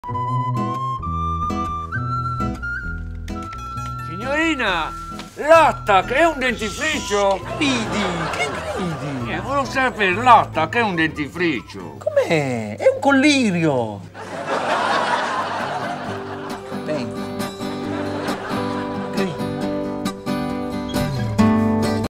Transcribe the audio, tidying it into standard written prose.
Signorina, l'Attack è un dentifricio? Che gridi? Volevo sapere, l'Attack è un dentifricio? Com'è? È un collirio.